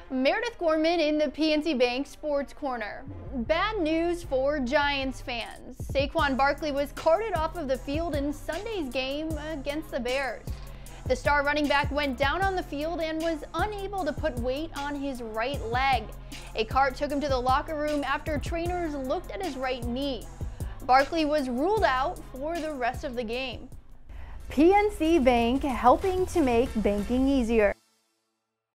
Meredith Gorman in the PNC Bank Sports Corner. Bad news for Giants fans. Saquon Barkley was carted off of the field in Sunday's game against the Bears. The star running back went down on the field and was unable to put weight on his right leg. A cart took him to the locker room after trainers looked at his right knee. Barkley was ruled out for the rest of the game. PNC Bank, helping to make banking easier.